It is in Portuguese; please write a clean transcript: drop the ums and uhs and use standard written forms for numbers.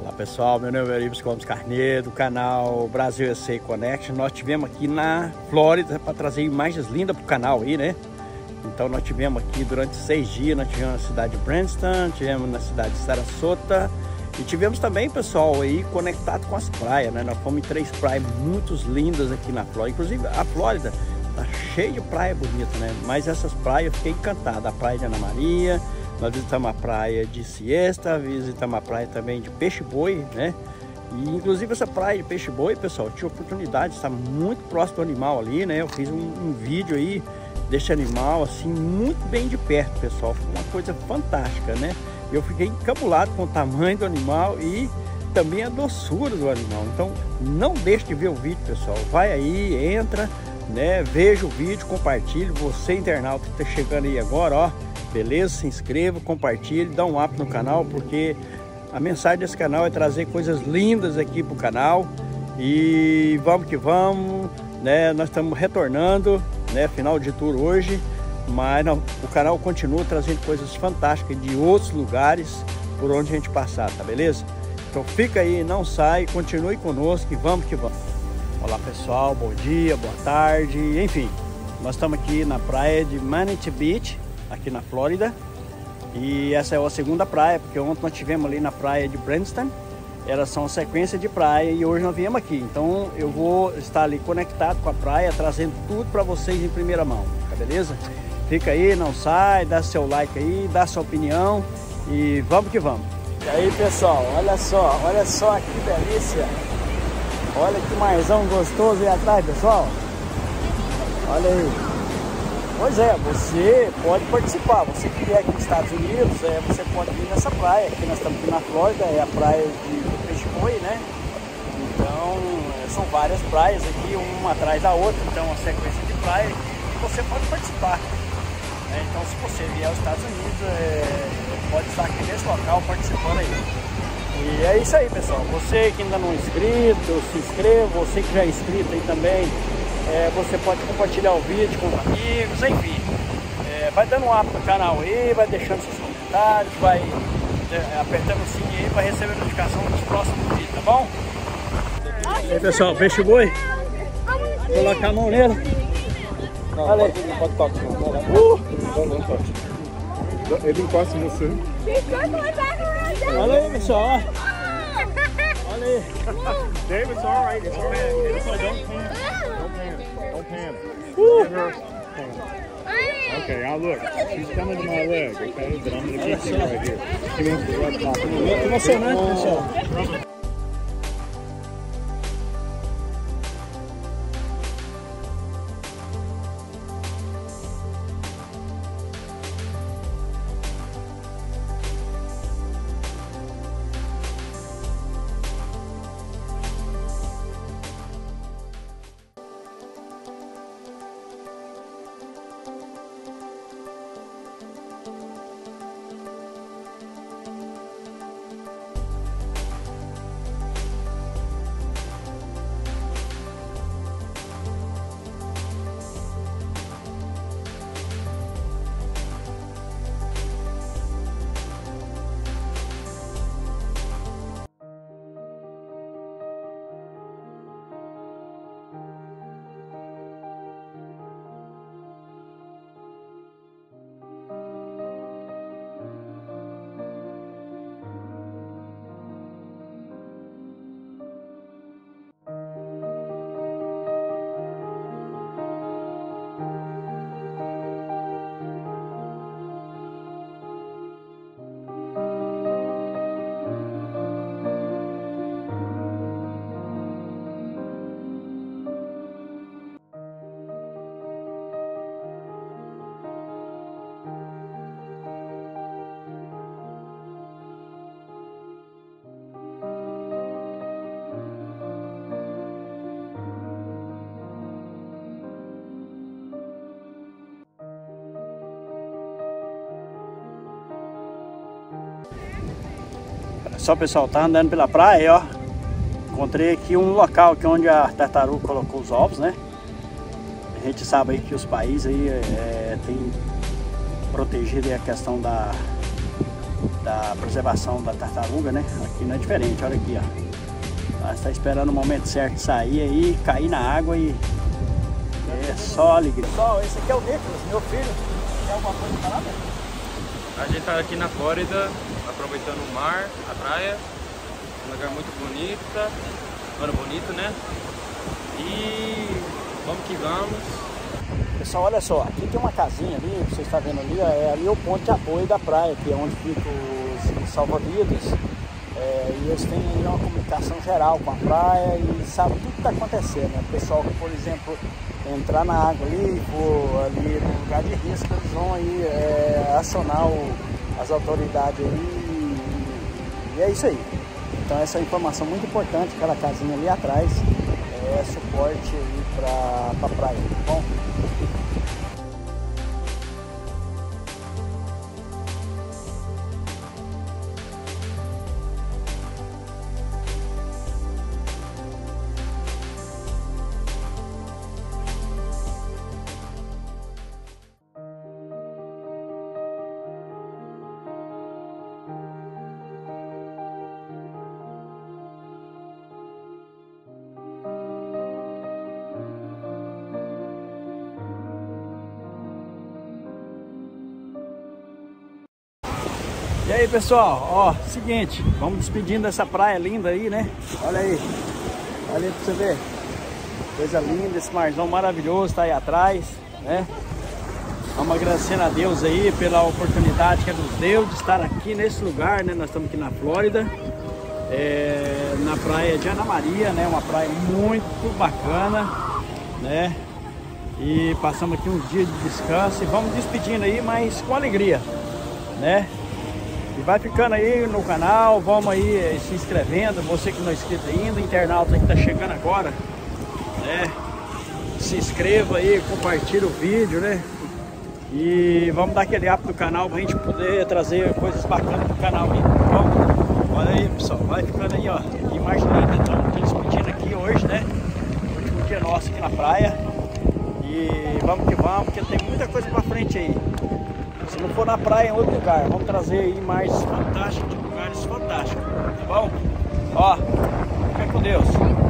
Olá pessoal, meu nome é Euripides Gomes Carneiro, do canal Brasil USA Connect. Nós tivemos aqui na Flórida para trazer imagens lindas para o canal aí, né? Então nós tivemos aqui durante 6 dias, nós tivemos na cidade de Bradenton, tivemos na cidade de Sarasota e tivemos também, pessoal, aí conectado com as praias, né? Nós fomos em 3 praias muito lindas aqui na Flórida. Inclusive a Flórida tá cheia de praia bonita, né? Mas essas praias eu fiquei encantado. A praia de Ana Maria, nós visitamos a praia de Siesta, visitamos a praia também de Peixe-Boi, né? E inclusive essa praia de Peixe-Boi, pessoal, eu tive a oportunidade de estar muito próximo do animal ali, né? Eu fiz um vídeo aí desse animal, assim, muito bem de perto, pessoal. Foi uma coisa fantástica, né? Eu fiquei encabulado com o tamanho do animal e também a doçura do animal. Então, não deixe de ver o vídeo, pessoal. Vai aí, entra, né? Veja o vídeo, compartilhe. Você, internauta que está chegando aí agora, ó, beleza? Se inscreva, compartilhe, dá um up no canal, porque a mensagem desse canal é trazer coisas lindas aqui pro canal. E vamos que vamos, né? Nós estamos retornando, né? Final de tour hoje, mas não, o canal continua trazendo coisas fantásticas de outros lugares por onde a gente passar, tá beleza? Então fica aí, não sai, continue conosco e vamos que vamos. Olá pessoal, bom dia, boa tarde, enfim, nós estamos aqui na praia de Manatee Beach, aqui na Flórida, e essa é a segunda praia, porque ontem nós tivemos ali na praia de Bradenton. Elas são sequência de praia e hoje nós viemos aqui, então eu vou estar ali conectado com a praia, trazendo tudo para vocês em primeira mão, tá beleza? Fica aí, não sai, dá seu like aí, dá sua opinião e vamos que vamos. E aí pessoal, olha só que delícia, olha que marzão gostoso aí atrás, pessoal, olha aí. Pois é, você pode participar, você que vier aqui nos Estados Unidos, você pode vir nessa praia, aqui nós estamos aqui na Flórida, é a praia de Peixe-Boi, né? Então, são várias praias aqui, uma atrás da outra, então uma sequência de praia que você pode participar. Né? Então, se você vier aos Estados Unidos, pode estar aqui nesse local participando aí. E é isso aí, pessoal, você que ainda não é inscrito, se inscreva, você que já é inscrito aí também, você pode compartilhar o vídeo com os amigos, enfim, vai dando um up no canal aí, vai deixando seus comentários, vai apertando o sininho aí para receber a notificação dos próximos vídeos, tá bom? E aí pessoal, Peixe-Boi, colocar a mão nele. Olha aí. Não pode tocar, não toque. Ele encosta em você. Olha aí pessoal, ó. Olha aí. Dave, it's alright, it's alright. Don't pan. Okay, now look. She's coming to my leg, okay? But I'm gonna keep you right here. She wants to rub top. É emocionante, pessoal. Só pessoal, tá andando pela praia, ó. Encontrei aqui um local aqui onde a tartaruga colocou os ovos, né? A gente sabe aí que os países aí tem protegido aí a questão da preservação da tartaruga, né? Aqui não é diferente, olha aqui, ó. Ela está esperando o momento certo de sair aí, cair na água e é só alegria. Pessoal, esse aqui é o Nicolas, meu filho. Tem alguma coisa para falar, velho? A gente tá aqui na Flórida, aproveitando o mar, a praia, um lugar muito bonito, agora bonito, né? E vamos que vamos. Pessoal, olha só, aqui tem uma casinha ali, vocês estão vendo ali, é ali o ponto de apoio da praia, que é onde ficam os salva-vidas. E eles têm aí uma comunicação geral com a praia e sabem tudo que está acontecendo, né? O pessoal que, por exemplo, entrar na água ali, for ali no lugar de risco, eles vão aí acionar as autoridades aí e é isso aí. Então essa é uma informação muito importante, aquela casinha ali atrás é suporte aí para a praia, tá bom? E aí pessoal, ó, seguinte, vamos despedindo dessa praia linda aí, né? Olha aí pra você ver, coisa linda, esse marzão maravilhoso tá aí atrás, né? Vamos agradecendo a Deus aí pela oportunidade que nos deu de estar aqui nesse lugar, né? Nós estamos aqui na Flórida, na praia de Ana Maria, né? Uma praia muito bacana, né? E passamos aqui uns dias de descanso e vamos despedindo aí, mas com alegria, né? E vai ficando aí no canal, vamos aí se inscrevendo, você que não é inscrito ainda, internauta que tá chegando agora, né? Se inscreva aí, compartilha o vídeo, né? E vamos dar aquele up no canal pra gente poder trazer coisas bacanas pro canal aí, tá bom? Olha aí pessoal, vai ficando aí, ó, que imagem linda, estamos despedindo aqui hoje, né? Último dia nosso aqui na praia. E vamos que vamos, porque tem muita coisa pra frente aí. Se não for na praia, em outro lugar. Vamos trazer aí mais fantásticos, de lugares fantásticos, tá bom? Ó, fica com Deus.